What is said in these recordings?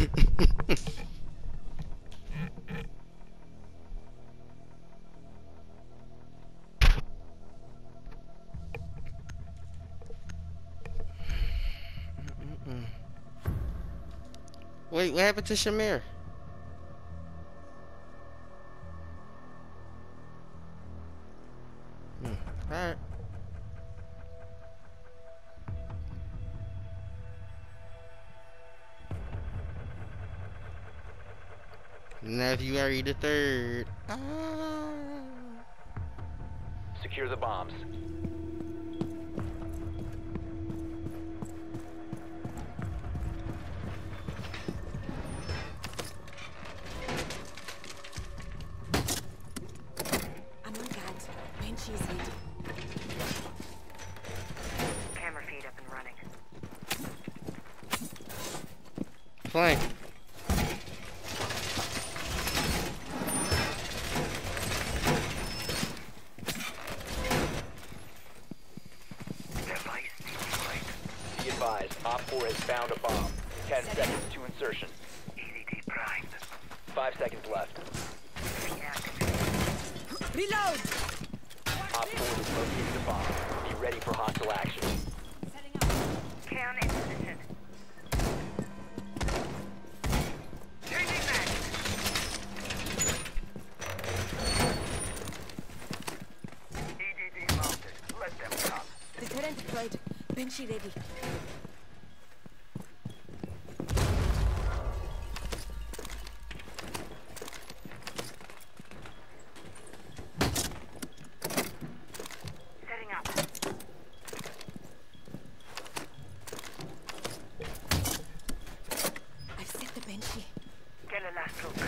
Wait, what happened to Shamir? Alright. Nephew Harry the Third. Secure the bombs. I'm on guard. Banshee's ready. Camera feed up and running. Flank. Be advised, Op 4 has found a bomb. 10 seconds to insertion. EDD primed. 5 seconds left. Reload! Op 4 has located a bomb. Be ready for hostile action. Setting up. Cam in position. Changing back. EDD mounted. Let them come. Deterrent deployed. Banshee ready. Setting up. I've set the Banshee. Get a last look.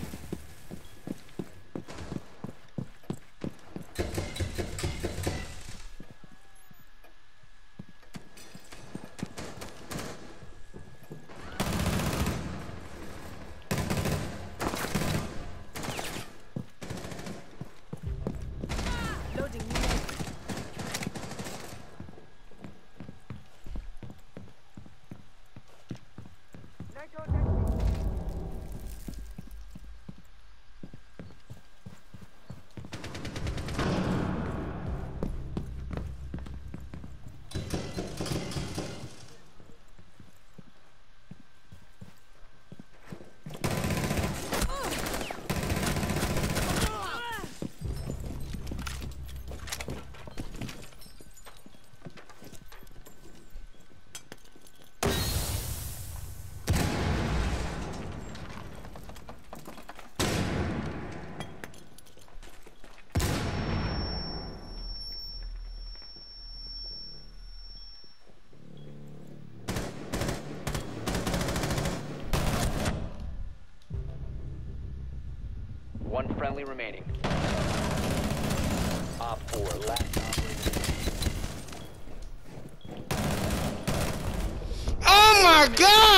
Loading new mag. One friendly remaining. Op 4, last operator. Oh my God!